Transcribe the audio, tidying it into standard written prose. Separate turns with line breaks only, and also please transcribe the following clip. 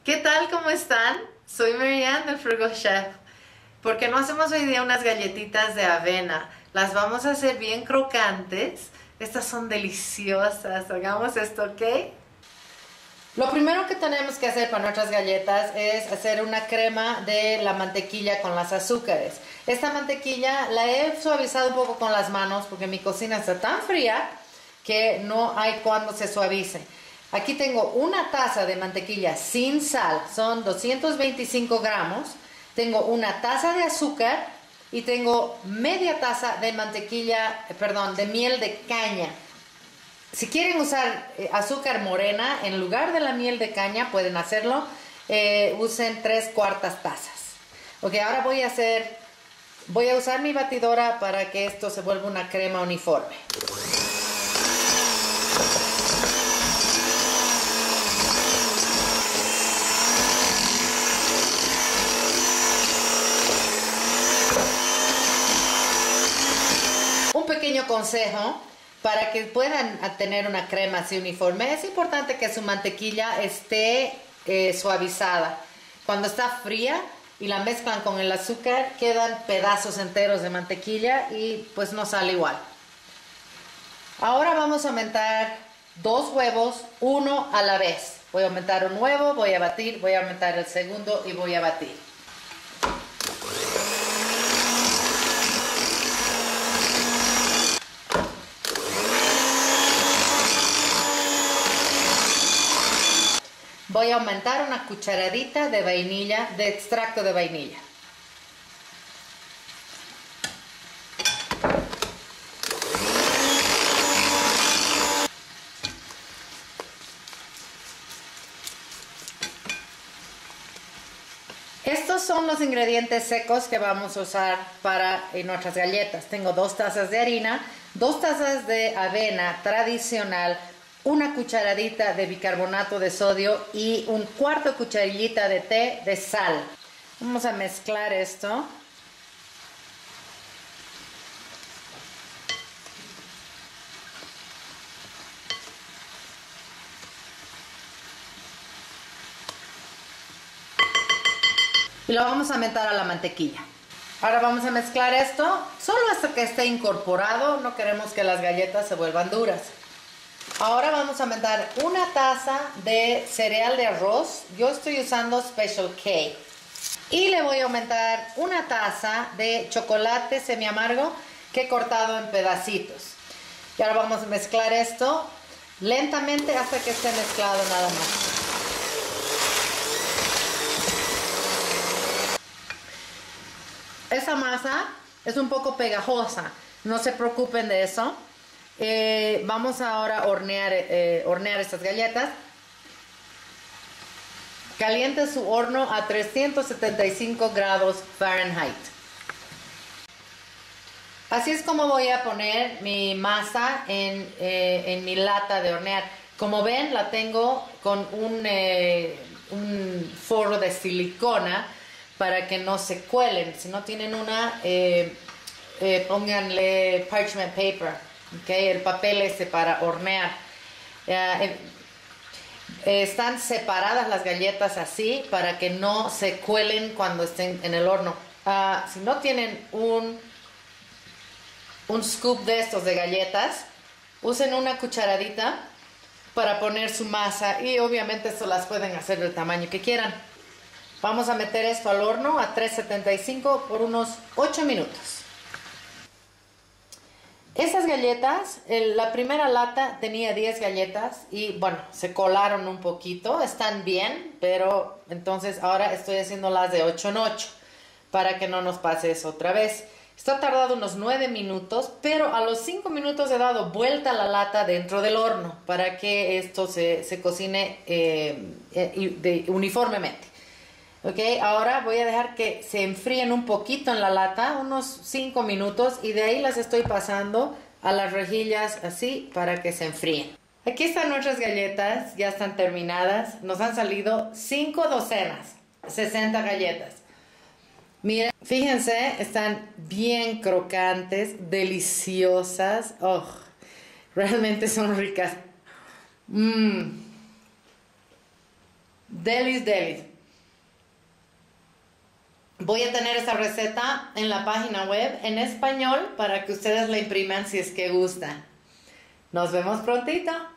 ¿Qué tal? ¿Cómo están? Soy Marianne de Frugal Chef. ¿Por qué no hacemos hoy día unas galletitas de avena? Las vamos a hacer bien crocantes. Estas son deliciosas. Hagamos esto, ¿ok? Lo primero que tenemos que hacer para nuestras galletas es hacer una crema de la mantequilla con las azúcares. Esta mantequilla la he suavizado un poco con las manos porque mi cocina está tan fría que no hay cuando se suavice. Aquí tengo una taza de mantequilla sin sal, son 225 gramos. Tengo una taza de azúcar y tengo media taza de de miel de caña. Si quieren usar azúcar morena en lugar de la miel de caña, pueden hacerlo. Usen 3/4 tazas. Ok, ahora voy a usar mi batidora para que esto se vuelva una crema uniforme. Un pequeño consejo para que puedan tener una crema así uniforme, es importante que su mantequilla esté suavizada. Cuando está fría y la mezclan con el azúcar, quedan pedazos enteros de mantequilla y pues no sale igual. Ahora vamos a aumentar 2 huevos, uno a la vez. Voy a aumentar un huevo, voy a batir, voy a aumentar el segundo y voy a batir. Voy a aumentar una cucharadita de vainilla, de extracto de vainilla. Estos son los ingredientes secos que vamos a usar para nuestras galletas. Tengo 2 tazas de harina, 2 tazas de avena tradicional, una cucharadita de bicarbonato de sodio y 1/4 cucharillita de té de sal. Vamos a mezclar esto. Y lo vamos a meter a la mantequilla. Ahora vamos a mezclar esto solo hasta que esté incorporado. No queremos que las galletas se vuelvan duras. Ahora vamos a meter una taza de cereal de arroz. Yo estoy usando Special K. Y le voy a aumentar una taza de chocolate semi-amargo que he cortado en pedacitos. Y ahora vamos a mezclar esto lentamente hasta que esté mezclado nada más. Esa masa es un poco pegajosa. No se preocupen de eso. Vamos ahora a hornear estas galletas. Caliente su horno a 375 grados Fahrenheit. Así es como voy a poner mi masa en mi lata de hornear. Como ven, la tengo con un forro de silicona para que no se cuelen. Si no tienen una, pónganle parchment paper. Okay, el papel para hornear. Están separadas las galletas así para que no se cuelen cuando estén en el horno. Si no tienen un scoop de estos de galletas, usen una cucharadita para poner su masa y obviamente esto las pueden hacer del tamaño que quieran. Vamos a meter esto al horno a 375 por unos 8 minutos. Esas galletas, la primera lata tenía 10 galletas y bueno, se colaron un poquito, están bien, pero entonces ahora estoy haciendo las de 8 en 8 para que no nos pase eso otra vez. Esto ha tardado unos 9 minutos, pero a los 5 minutos he dado vuelta a la lata dentro del horno para que esto se cocine uniformemente. Ok, ahora voy a dejar que se enfríen un poquito en la lata, unos 5 minutos, y de ahí las estoy pasando a las rejillas así para que se enfríen. Aquí están nuestras galletas, ya están terminadas. Nos han salido 5 docenas, 60 galletas. Miren, fíjense, están bien crocantes, deliciosas. Oh, realmente son ricas. Delis, delis. Voy a tener esa receta en la página web en español para que ustedes la impriman si es que gustan. Nos vemos prontito.